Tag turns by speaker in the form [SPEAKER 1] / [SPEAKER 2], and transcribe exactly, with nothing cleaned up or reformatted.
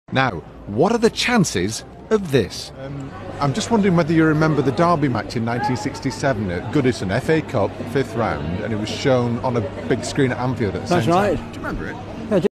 [SPEAKER 1] Now, what are the chances of this?
[SPEAKER 2] Um, I'm just wondering whether you remember the Derby match in nineteen sixty-seven at Goodison, F A Cup, fifth round, and it was shown on a big screen at Anfield at the
[SPEAKER 3] That's
[SPEAKER 2] same
[SPEAKER 3] right.
[SPEAKER 2] time. Do you remember it?